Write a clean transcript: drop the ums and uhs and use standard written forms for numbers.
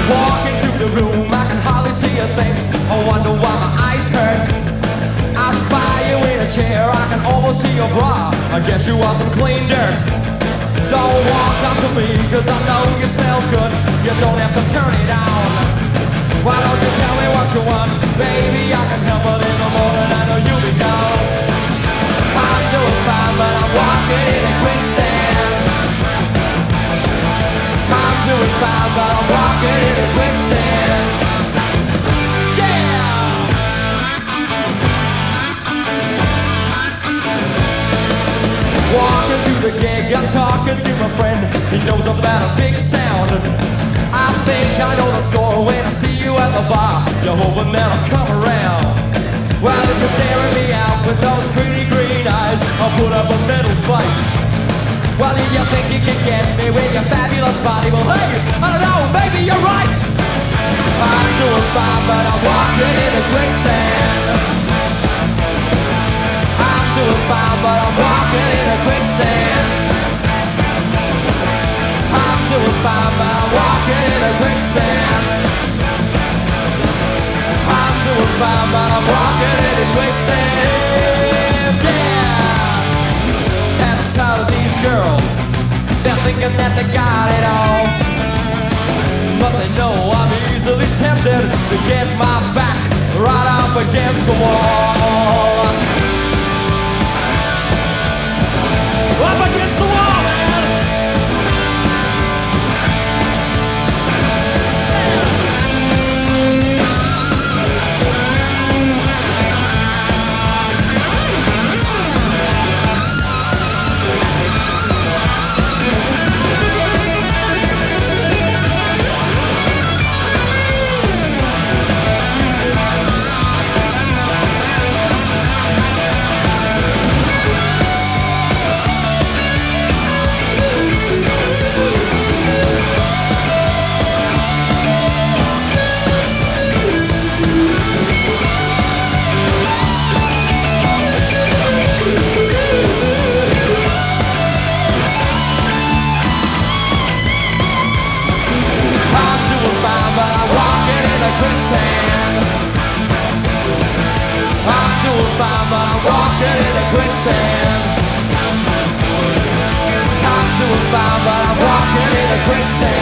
Walk into the room, I can hardly see a thing. I wonder why my eyes hurt. I spy you in a chair, I can almost see your bra. I guess you are some clean dirt. Don't walk up to me, cause I know you smell good. You don't have to turn it on. Why don't you tell me what you want? Baby, I can help, but in the morning I know you'll be gone. I'm doing fine, but I'm walking in a quicksand. I'm doing fine, but I'm walking in a quicksand. Yeah! Walking through the gig, I'm talking to my friend. He knows about a big sound. I think I know the score when I see you at the bar. You're hoping that I'll come around. Well, if you're staring me out with those pretty green eyes, I'll put up a middle fight. Well, if you think you can get me with your fabulous body, well, hey, I don't know, maybe you're right. I'm doing fine, but I'm walking in a quicksand. I'm doing fine, but I'm walking in a quicksand. I'm doing fine, but I'm walking in a quicksand. I'm doing fine, but I'm walking in a quicksand. Yeah! And I'm tired of these girls. They're thinking that they got it all, but they know I'm easily tempted to get my back right up against the wall. Up against the wall, man! Quicksand. I'm doing fine, but I'm walking in a quicksand. I'm doing fine, but I'm walking in a quicksand.